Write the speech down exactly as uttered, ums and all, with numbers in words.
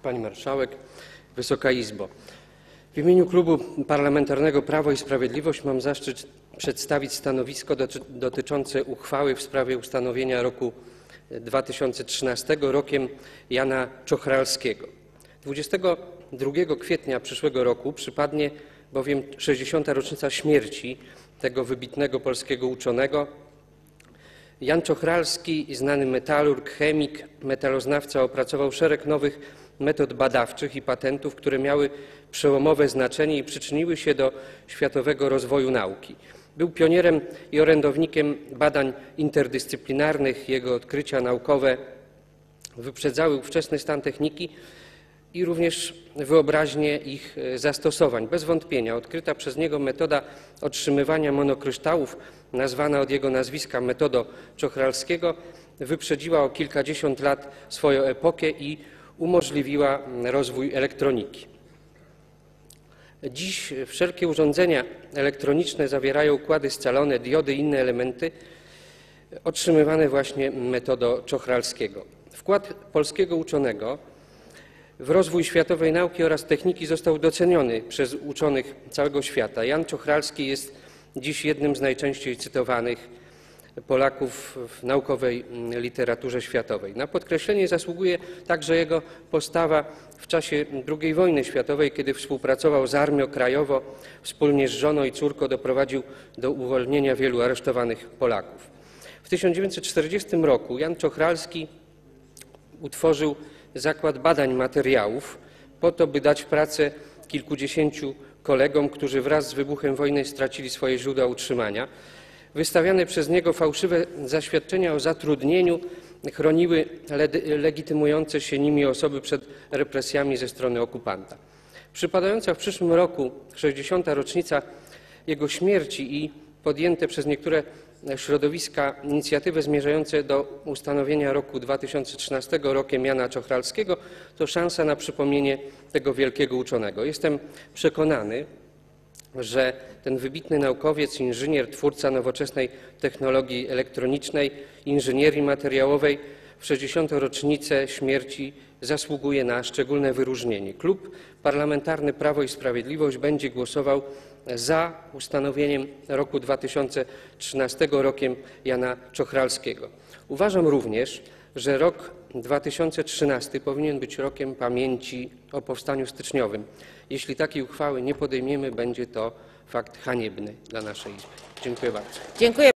Pani Marszałek, Wysoka Izbo! W imieniu Klubu Parlamentarnego Prawo i Sprawiedliwość mam zaszczyt przedstawić stanowisko dotyczące uchwały w sprawie ustanowienia roku dwa tysiące trzynastego rokiem Jana Czochralskiego. dwudziestego drugiego kwietnia przyszłego roku przypadnie bowiem sześćdziesiąta rocznica śmierci tego wybitnego polskiego uczonego. Jan Czochralski, znany metalurg, chemik, metaloznawca, opracował szereg nowych metod badawczych i patentów, które miały przełomowe znaczenie i przyczyniły się do światowego rozwoju nauki. Był pionierem i orędownikiem badań interdyscyplinarnych. Jego odkrycia naukowe wyprzedzały ówczesny stan techniki i również wyobraźnię ich zastosowań. Bez wątpienia odkryta przez niego metoda otrzymywania monokryształów, nazwana od jego nazwiska metodą Czochralskiego, wyprzedziła o kilkadziesiąt lat swoją epokę i umożliwiła rozwój elektroniki. Dziś wszelkie urządzenia elektroniczne zawierają układy scalone, diody i inne elementy otrzymywane właśnie metodą Czochralskiego. Wkład polskiego uczonego w rozwój światowej nauki oraz techniki został doceniony przez uczonych całego świata. Jan Czochralski jest dziś jednym z najczęściej cytowanych Polaków w naukowej literaturze światowej. Na podkreślenie zasługuje także jego postawa w czasie drugiej wojny światowej, kiedy współpracował z Armią Krajową, wspólnie z żoną i córką doprowadził do uwolnienia wielu aresztowanych Polaków. W tysiąc dziewięćset czterdziestym roku Jan Czochralski utworzył Zakład Badań Materiałów po to, by dać pracę kilkudziesięciu kolegom, którzy wraz z wybuchem wojny stracili swoje źródła utrzymania. Wystawiane przez niego fałszywe zaświadczenia o zatrudnieniu chroniły legitymujące się nimi osoby przed represjami ze strony okupanta. Przypadająca w przyszłym roku sześćdziesiąta rocznica jego śmierci i podjęte przez niektóre środowiska inicjatywy zmierzające do ustanowienia roku dwa tysiące trzynastego rokiem Jana Czochralskiego to szansa na przypomnienie tego wielkiego uczonego. Jestem przekonany, że ten wybitny naukowiec, inżynier, twórca nowoczesnej technologii elektronicznej, inżynierii materiałowej w sześćdziesiątą rocznicę śmierci zasługuje na szczególne wyróżnienie. Klub Parlamentarny Prawo i Sprawiedliwość będzie głosował za ustanowieniem roku dwa tysiące trzynastego rokiem Jana Czochralskiego. Uważam również, że rok dwa tysiące trzynasty powinien być rokiem pamięci o powstaniu styczniowym. Jeśli takiej uchwały nie podejmiemy, będzie to fakt haniebny dla naszej Izby. Dziękuję bardzo. Dziękuję.